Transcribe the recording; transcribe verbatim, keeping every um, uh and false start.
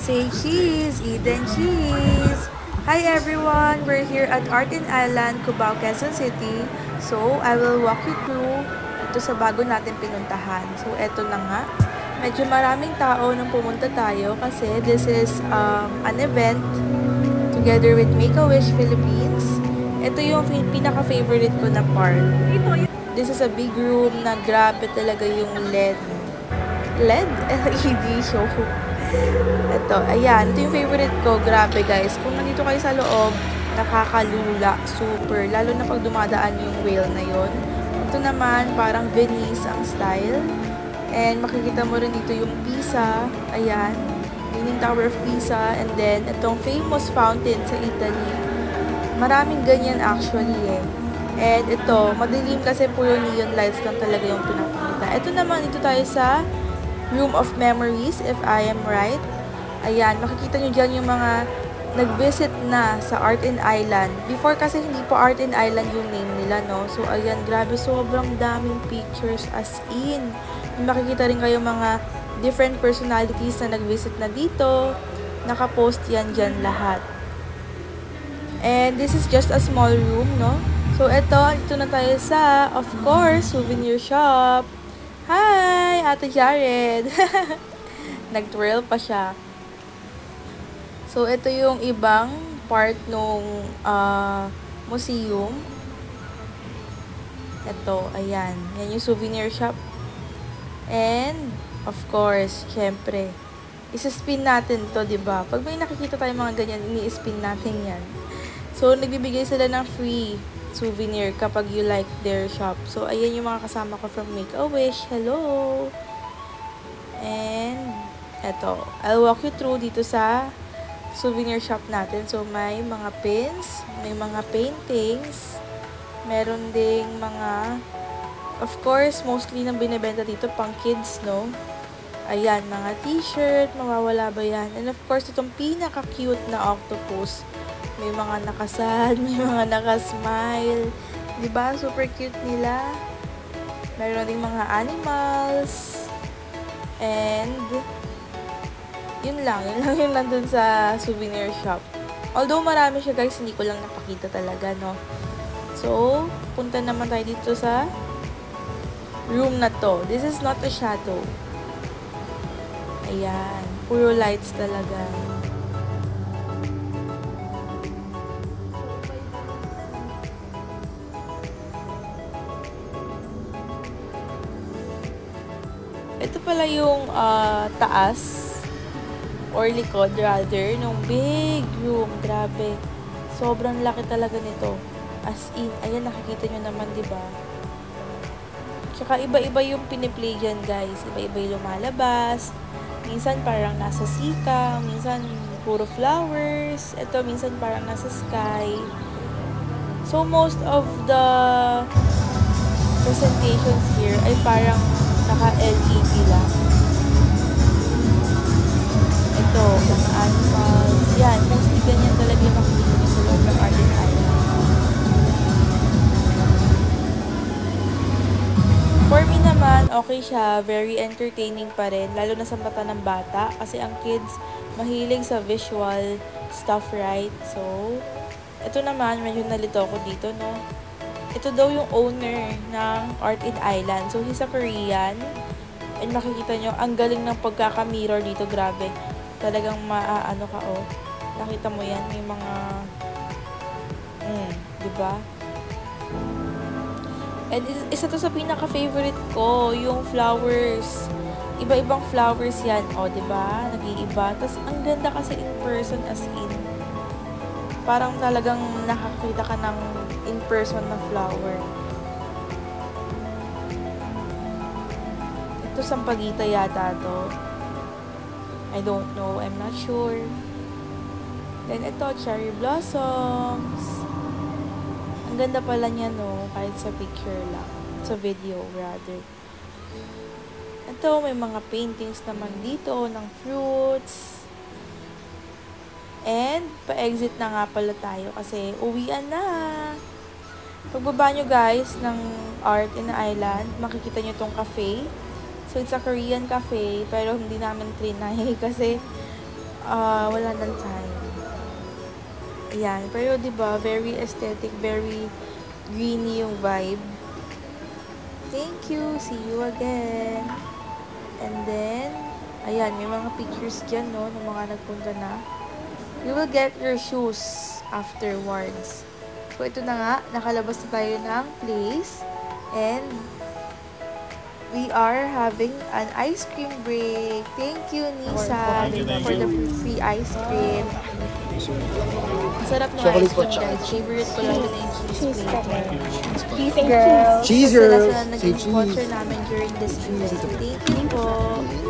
Say cheese! Eat and cheese! Hi everyone! We're here at Art and Island, Cubao, Quezon City. So, I will walk you through ito sa bago natin pinuntahan. So, eto na nga. Medyo maraming tao nung pumunta tayo kasi this is um, an event together with Make-A-Wish Philippines. Ito yung pinaka-favorite ko na part. This is a big room na grabe talaga yung L E D. L E D? L E D show. Ito, ayan. Ito yung favorite ko. Grabe guys. Kung nandito kayo sa loob, nakakalula. Super. Lalo na pag dumadaan yung whale na yon. Ito naman, parang Venice ang style. And makikita mo rin dito yung Pisa. Ayan. Leaning Tower of Pisa. And then, itong famous fountain sa Italy. Maraming ganyan actually eh. And ito, madilim kasi puro neon lights lang talaga yung pinapakita. Ito naman, ito tayo sa Room of Memories, if I am right. Ayan, makikita nyo dyan yung mga nag-visit na sa Art and Island. Before kasi hindi po Art and Island yung name nila, no? So, ayan, grabe, sobrang daming pictures as in. Makikita rin kayo mga different personalities na nag-visit na dito. Nakapost yan dyan lahat. And this is just a small room, no? So, eto, ito na tayo sa, of course, souvenir shop. Hi, Ate Jared! Nag-twirl pa siya. So, ito yung ibang part nung uh, museum. Ito, ayan. Yan yung souvenir shop. And, of course, syempre, isa-spin natin to, diba? Pag may nakikita tayo mga ganyan, ini-spin natin yan. So, nagbibigay sila ng free souvenir kapag you like their shop. So, ayan yung mga kasama ko from Make-A-Wish. Hello! And, eto. I'll walk you through dito sa souvenir shop natin. So, may mga pins, may mga paintings, meron ding mga, of course, mostly nang binibenta dito pang kids, no? Ayan, mga t-shirt, mawawala ba yan? And of course, itong pinaka-cute na octopus. May mga nakasad, may mga nakasmile. Diba? Super cute nila. Meron ding mga animals. And, yun lang. Yun lang yung nandun sa souvenir shop. Although marami siya guys, hindi ko lang napakita talaga, no? So, punta naman tayo dito sa room na to. This is not a shadow. Ayan. Puro lights talaga. Ito pala yung uh, taas or likod rather nung big room. Grabe. Sobrang laki talaga nito. As in, ayan nakikita nyo naman, diba? Tsaka iba-iba yung piniplay dyan, guys. Iba-iba yung lumalabas. Minsan parang nasa sika, minsan puro flowers. Ito minsan parang nasa sky. So most of the presentations here ay parang naka-L E D lang. Ito, mga animals. Yan, mostly ganyan talaga yung makikita mo sa loob ng Art and Island. For me naman, okay siya. Very entertaining pa rin. Lalo na sa mata ng bata. Kasi ang kids, mahilig sa visual stuff, right? So, ito naman, medyo nalito ako dito, no? Ito daw yung owner ng Art and Island. So, he's a Korean. And makikita nyo, ang galing ng pagkaka-mirror dito. Grabe. Talagang maaano ka, oh. Nakita mo yan. May mga... Mm, diba? And isa to sa pinaka-favorite ko. Yung flowers. Iba-ibang flowers yan. O, oh, diba? Nag-iiba. Tapos, ang ganda kasi in person as in. Parang talagang nakakita ka ng in-person na flower. Ito sampagita yata to. I don't know. I'm not sure. Then ito, cherry blossoms. Ang ganda pala niya, no? Kahit sa picture lang. Sa video, rather. Ito, may mga paintings naman dito ng fruits. And, pa-exit na nga pala tayo kasi uwian na. Pagbaba nyo guys ng Art and Island, makikita nyo tong cafe. So, it's a Korean cafe, pero hindi namin trinay kasi uh, wala nang time. Ayan. Pero diba, very aesthetic, very greeny yung vibe. Thank you. See you again. And then, ayan, may mga pictures dyan, no, ng mga nagpunta na. You will get your shoes afterwards. So, ito na nga, nakalabas na tayo ng place. And, we are having an ice cream break. Thank you, Nisa, for the free ice cream. Sarap ng ice cream, guys. Favorite ko lang na yung cheese cream. Cheese girl. Cheese girl. Sila sila naging sponsor namin during this event. Thank you po.